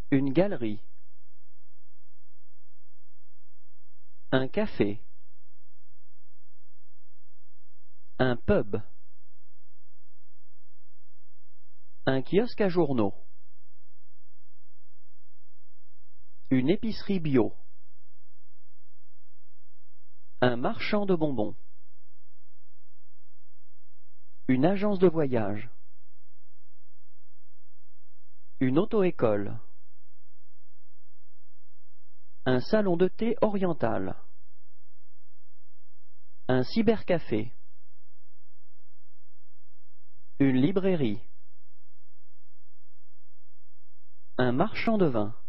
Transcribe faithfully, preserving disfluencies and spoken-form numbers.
Une galerie. Un café. Un pub. Un kiosque à journaux. Une épicerie bio. Un marchand de bonbons. Une agence de voyage. Une auto-école. Un salon de thé oriental. Un cybercafé. Une librairie. Un marchand de vin.